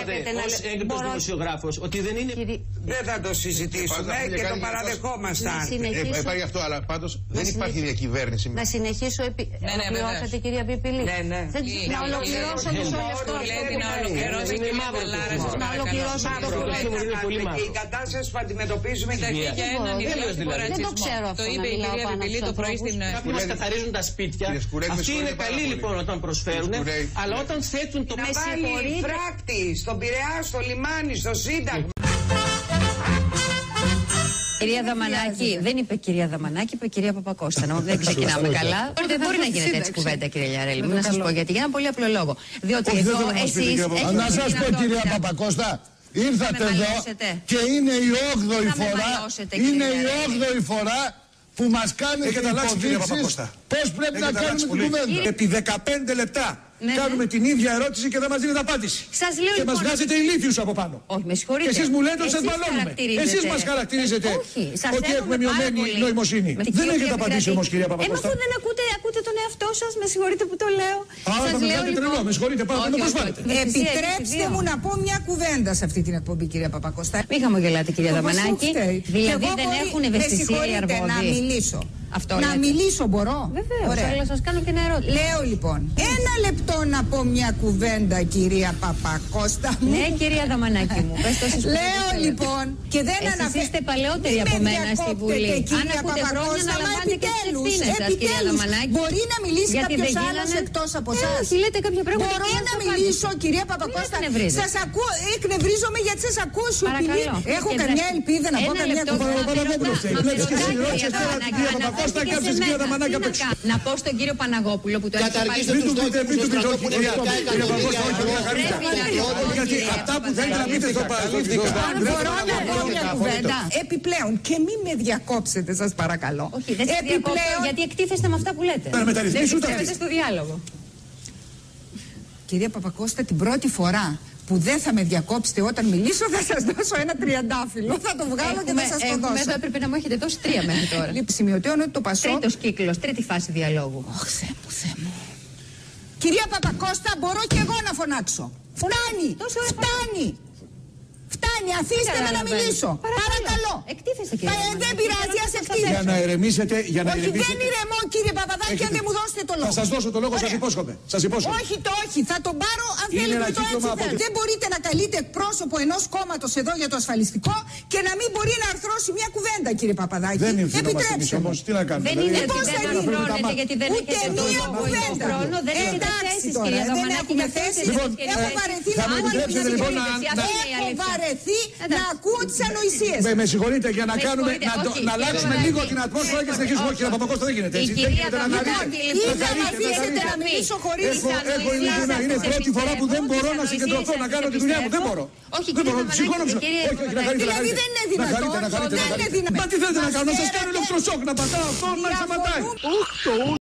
Ως έγκριτος δημοσιογράφος, ότι δεν είναι... Δεν θα το συζητήσουμε και το παραδεχόμασταν. Υπάρχει αυτό, αλλά πάντως δεν υπάρχει διακυβέρνηση. Να συνεχίσω ολοκληρώσατε, κυρία Πιπηλή. Να ολοκληρώσω μισό λεπτό. Να ολοκληρώσω αυτό που λέτε. Η κατάσταση που αντιμετωπίζουμε δεν το ξέρω αυτό. Το είπε η κυρία Πιπηλή το πρωί στην... Κάποιοι μας καθαρίζουν τα σπίτια. Αυτοί είναι καλοί λοιπόν όταν προσφέρουν, αλλά όταν θέτουν το... Να βάλει φράκτη στον Πειραιά, στο λιμάνι, στο Σύνταγμα. Κυρία Δαμανάκη, δεν είπε κυρία Δαμανάκη, είπε κυρία Παπακώστα. Δεν ξεκινάμε καλά. Δεν μπορεί να γίνεται έτσι κουβέντα, κύριε Λιαρέλη. Να σα πω γιατί. Για ένα πολύ απλό λόγο. Διότι εδώ εσεί. Να σα πω, κυρία Παπακώστα, ήρθατε εδώ και είναι η 8η φορά. Είναι η 8η φορά που μας κάνετε υποδείξεις πώς πρέπει να κάνουμε την κουβέντα. Επί 15 λεπτά κάνουμε την ίδια ερώτηση και δεν μας δίνετε απάντηση. Και μας βγάζετε ηλίθιους από πάνω. Όχι, με συγχωρείτε. Και εσείς μου λέτε ότι σας μπαλώνουμε. Εσείς μας χαρακτηρίζετε ότι έχουμε μειωμένη νοημοσύνη. Δεν έχετε απαντήσει όμως, κυρία Παπακώστα. Αφού δεν ακούτε τον εαυτό σας, με συγχωρείτε που το λέω. Άρα θα με κάνετε τρελό, με συγχωρείτε, πάρα να προσβάλλετε. Επιτρέψτε μου να πω μια κουβέντα σε αυτή την εκπομπή, κυρία Παπακώστα. Μην χαμογελάτε, κυρία Δαμανάκη. Δηλαδή δεν έχουν ευαισθησία οι αρμόδιοι. Να μιλήσω. Να μιλήσω μπορώ. Βεβαίως, αλλά σας κάνω και ένα ερώτημα. Λέω λοιπόν, ένα λεπτό να πω μια κουβέντα, κυρία Παπακώστα μου. Ναι, κυρία Δαμανάκη μου. Λέω λοιπόν, και δεν αναφέρω. Εσείς είστε παλαιότεροι από μένα στη Βουλή. Αν ακούτε χρόνια να λαμβάνετε και τις ευθύνες σας, κυρία Δαμανάκη. Μπορεί να μιλήσει κάποιος άλλος εκτός από εσάς. Όχι, λέτε κάποια πράγματα. Μπορώ να μιλήσω, κυρία Παπακώστα. Σας ακούω, εκνευρίζομαι γιατί σας ακούω σιωπηλή. Έχω καμιά ελπίδα να πω καμιά κουβέντα. Να πω στον κύριο Παναγόπουλο που το έχει καταργήστε τους γιατί αυτά που θέλετε να πείτε στο παρελθόν. Μπορώ να πω μια κουβέντα. Επιπλέον, και μην με διακόψετε, σας παρακαλώ. Όχι, δεν σας διακόψω, γιατί εκτίθεστε με αυτά που λέτε. Δεν εκτίθεστε στο διάλογο. Κυρία Παπακώστα, την πρώτη φορά που δεν θα με διακόψετε όταν μιλήσω, θα σας δώσω ένα τριαντάφυλλο. Θα το βγάλω και θα σας το δώσω. Εδώ έπρεπε να μου έχετε δώσει 3 μέχρι τώρα. Σημειωτέων ότι το Πασόκ. Τρίτος κύκλος, τρίτη φάση διαλόγου. Ωχ, Θεέ μου. Κυρία Παπακώστα, μπορώ και εγώ να φωνάξω. Φτάνει! Φτάνει! Φτάνει, αφήστε με να μιλήσω. Παρακαλώ. Εκτίθεστε, κύριε. Δεν πειράζει, ας εκτίθεστε. Για να ηρεμήσετε, Όχι, δεν ηρεμώ, κύριε Παπαδάκη, αν δεν μου δώσετε το λόγο. Θα σας δώσω το λόγο, σας υπόσχομαι. Όχι, όχι, θα τον πάρω αν θέλετε το έτσι. Δεν μπορείτε να καλείτε εκπρόσωπο ενός κόμματος εδώ για το ασφαλιστικό και να μην μπορεί να αρθρώσει μια κουβέντα, κύριε Παπαδάκη. Δεν ευθυνόμαστε όμως, τι να κάνουμε. Δεν είναι ότι δεν αρθρώνετε γιατί δεν έχετε το λόγο χρόνο. Δεν έχετε θέσεις, κυρία Δαμανάκη, για θέσεις. Έχω βαρεθεί να ακούω τις ανοησίες. Με συγχωρείτε, για να κάνουμε, να αλλάξουμε λίγο την ατμόσφαιρα και συνεχίσουμε. Κύριε Παπακώστα, δεν γίνεται έτσι. Η κυρία Δαμανάκη, θα με αφήσετε να μιλήσω χωρίς ανοησίες. Είναι η πρώτη φορά που δεν μπορώ να συγκεντρωθώ, να κάνω τη δουλειά μου. Δεν μπορώ. Όχι, κύριε Δαμανάκη, δηλαδή δεν είναι δυνατόν. Μα τι θέλετε να κάνω, να σας κάνω ηλεκτροσόκ, να πατάω αυτό, να σταματάει.